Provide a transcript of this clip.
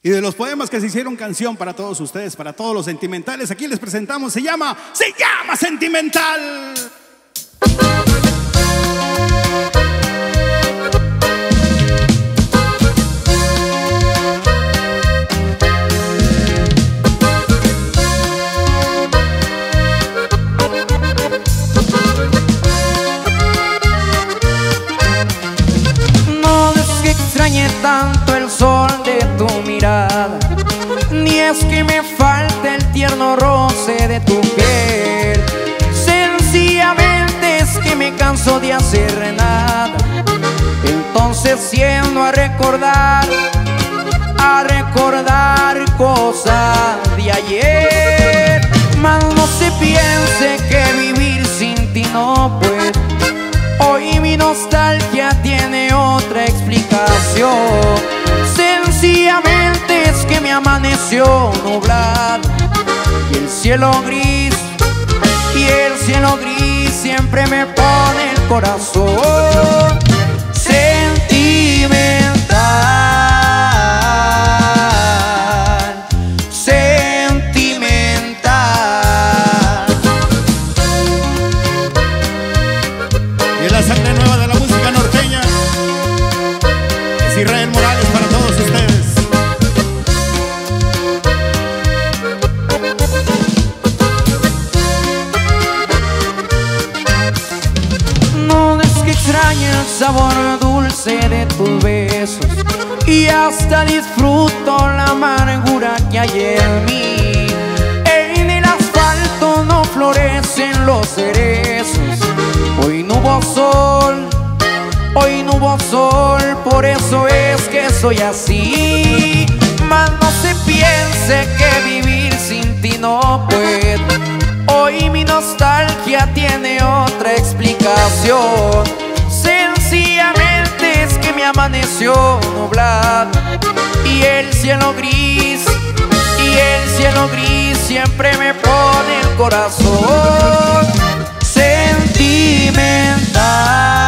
Y de los poemas que se hicieron canción para todos ustedes, para todos los sentimentales, aquí les presentamos, se llama Sentimental. No es que extrañe tanto el sol de tu mirada, ni es que me falte el tierno roce de tu piel. Sencillamente es que me canso de hacer nada. Entonces tiendo a recordar cosas de ayer. Mas no se piense que vivir sin ti no puedo. Hoy mi nostalgia tiene otra explicación. Sencillamente es que me amaneció nublado y el cielo gris, siempre me pone el corazón sentimental, sentimental. Y es la sangre nueva de la música norteña. Es Israel Morales para todos ustedes. No es que extrañe el sabor dulce de tus besos y hasta disfruto la amargura que hay en mí. En el asfalto no florecen los cerezos. Hoy no hubo sol, por eso es que soy así. Mas no se piense que vivir sin ti no puedo. Hoy mi nostalgia tiene otra explicación. Sencillamente es que me amaneció nublado y el cielo gris, siempre me pone el corazón sentimental.